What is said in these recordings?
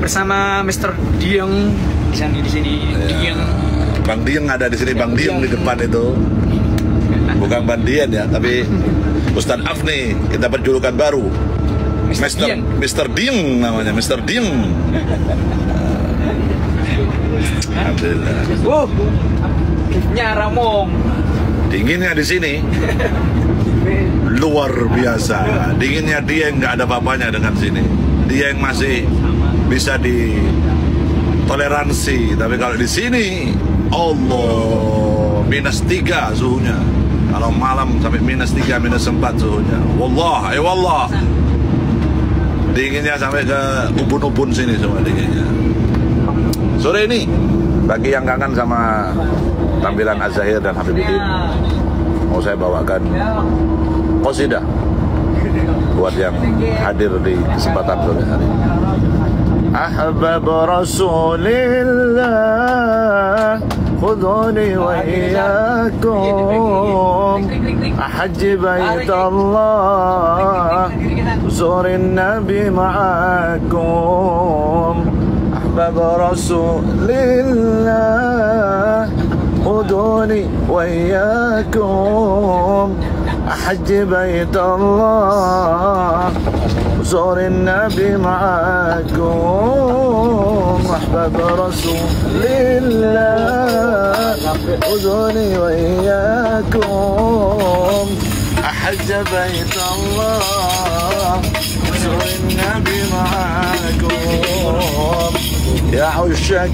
bersama Mr. Dieng di sini. Dieng. Bang Dieng ada di sini, Bang Dieng di depan itu. Bukan Bang Dieng ya, tapi Ustadz Afni, kita berjulukan baru. Mr. Dieng namanya, Mr. Dieng. Alhamdulillah. Nyaramong. Dinginnya di sini luar biasa. Dinginnya dia yang nggak ada apa-apanya dengan sini. Dia yang masih bisa ditoleransi. Tapi kalau di sini, Allah, -3 suhunya. Kalau malam sampai -3, -4 suhunya. Wallah, wallah. Dinginnya sampai ke ubun-ubun sini semua dinginnya. Sore ini, bagi yang kangen sama tampilan Az-Zahir dan Habibuddin, mau saya bawakan qasidah buat yang hadir di kesempatan sore hari. Ahbab Rasulillah, khudhuni wa iyyakum, ahajji baitallah, zurin nabi ma'akum. Ahbab Rasulillah, خذوني وإياكم أحج بيت الله وزور النبي معاكم. أحباب رسول الله خذوني وإياكم أحج بيت الله وزور النبي معاكم. يا عشاق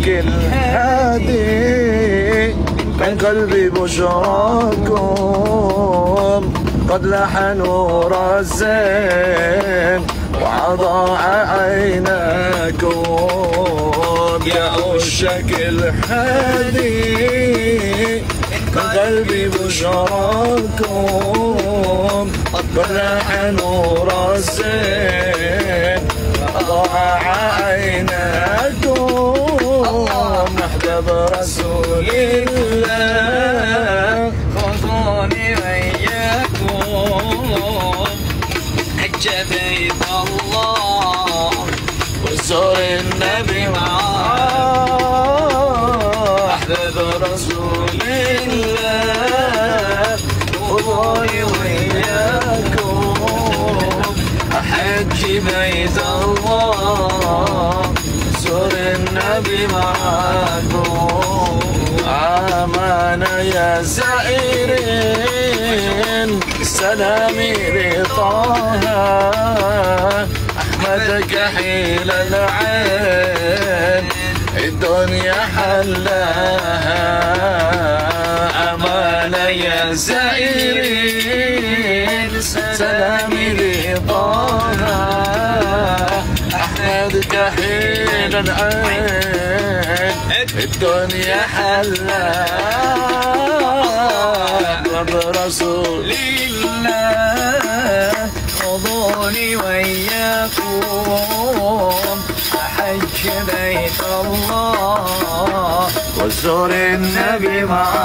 الهادي من قلبي بشراكم قد لاح نور الزين وأضاء عيناكم. يا عشاق الهادي من قلبي بشراكم قد لاح نور الزين وأضاء عيناكم. أحباب رسول الله خذوني وإياكم حج بيت الله وزور النبي معاه. أحباب رسول الله خذوني وإياكم حج بيت الله زور النبي معاكم. آمنا يا زائرين سلامي لطه أحمدك حيل العين الدنيا حلاها. آمنا يا زائرين سلامي لطه أحمدك حين العين الدنيا حلا. رب رسول الله خذوني وإياكم أحج بيت الله وزور النبي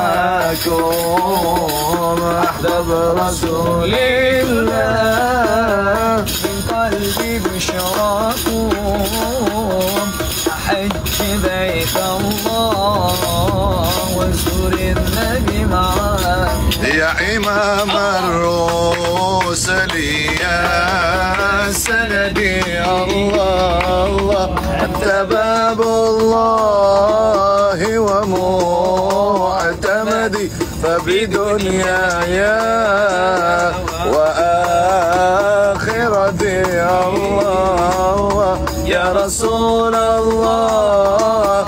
معاكم. أحباب رسول الله من قلبي بشراكم أحج بيت الله وزور النبي معاكم. يا إمام الرسل يا سندي الله أنت باب الله ومعتمدي فبدنياي وآخرتي الله. يا رسول الله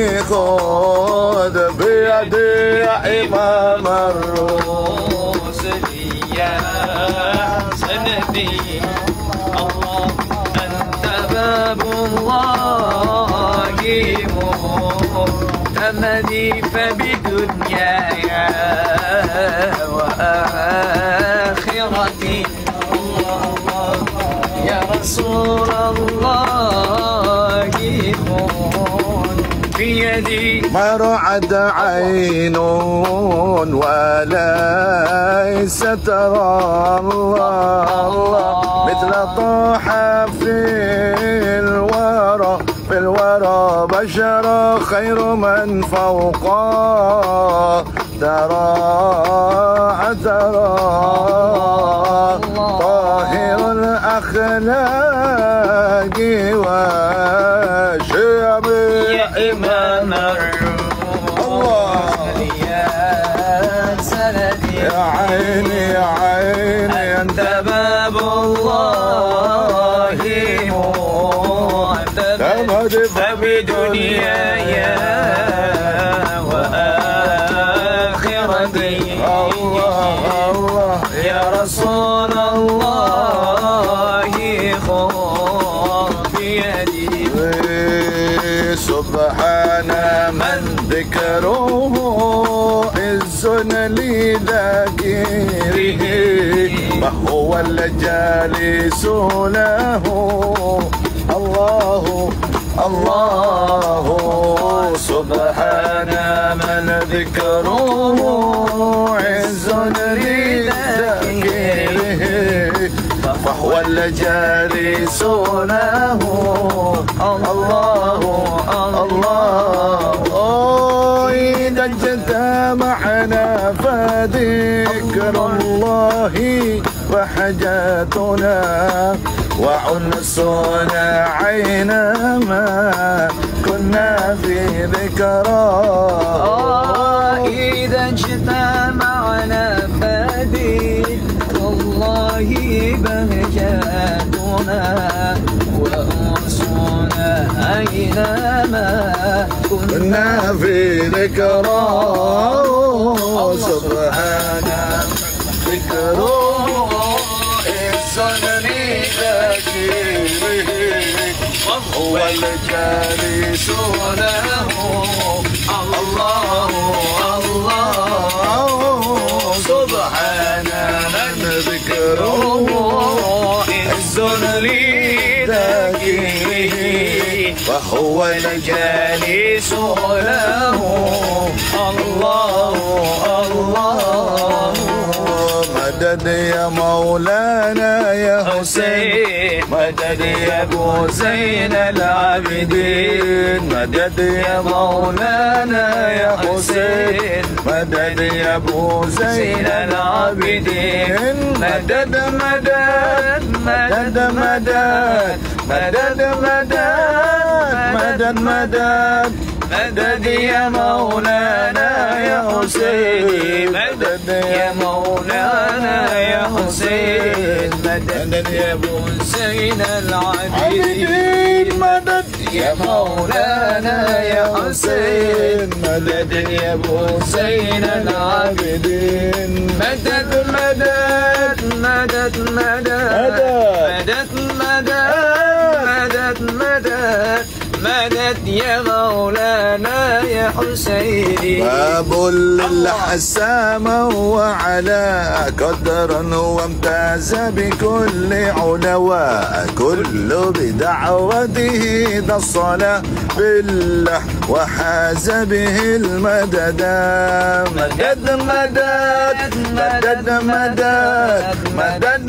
خذ بيدي يا إمام الرسل يا سندي الله أنت باب الله مهتمدي فبدنياي وآخرتي الله. يا رسول الله في يدي ما رعد عين وليس ترى الله مثل طه في الورى في الورى بشر خير من فوقه ترى طاهر الأخلاق وشيم يا إمام الروح يا سندي يا عيني يا عيني أنت باب الله معتمد بدنياي وآخرتي يا رسول الله خذ بيدي سبحان من ذكره عز لذاكره وهو الجالس له الله الله سبحان من ذكره عز لذاكره فهو الجالس له الله الله إذا اجتمعنا فذكر الله وحاجاتنا وعنسنا عينما كنا في ذكرى إذا اجتمعنا فذكر الله بهجاتنا وأنسنا أينما كنا في ذكرى سبحان ذكره الصنم ذاكره وهو الجالس له الله الله سبحان من ذكره الصنم ذاكره وهو الجالس له الله الله مدد يا مولانا يا حسين مدد يا ابو زين العابدين مدد يا مولانا يا حسين مدد يا ابو زين العابدين مدد مدد مدد مدد مدد مدد مدد مدد يا مولانا يا حسين مدد يا مولانا يا حسين مدد يا ابو زين العابدين مدد يا مولانا يا حسين مدد يا ابو زين العابدين مدد مدد مدد مدد مدد مدد مدد مدد يا مولانا يا حسين باب للحسام وعلى قدر وامتاز بكل علواء كل بدعوته ذا الصلاة بالله وحاز به المدد مدد مدد مدد مدد مدد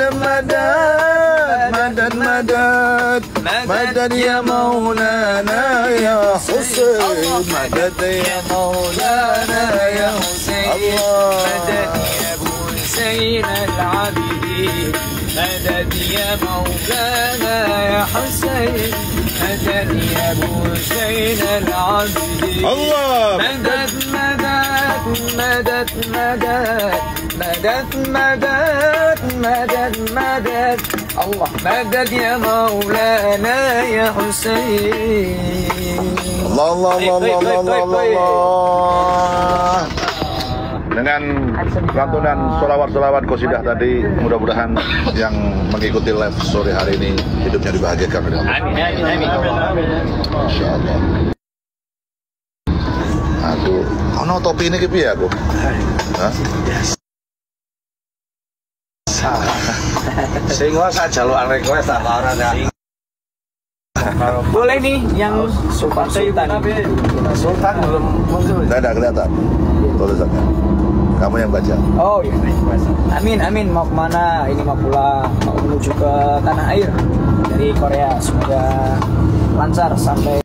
مدد مدد مدد يا مولانا يا حسين مدد يا مولانا يا حسين مدد يا ابو زين العابدين مدد يا مولانا يا حسين مدد يا ابو زين العابدين الله مدد مدد مدد مدد مدد مدد مدد الله مدد يا مولانا يا حسين الله الله الله الله الله الله dengan lantunan solawat-solawat qasidah tadi, mudah-mudahan yang mengikuti live sore hari ini hidupnya dibahagiakan oleh Allah. Amin. Masya Allah. Aduh, ono topi ini piye aku? Hah? Sing sak jalukan request tak ora ya. Boleh nih yang Sultan Sultan belum muncul. Tidak ada kelihatan tulisannya. Kamu yang baca. Oh iya. Amin. Mau kemana? Ini mau pulang, mau menuju ke tanah air dari Korea. Semoga lancar sampai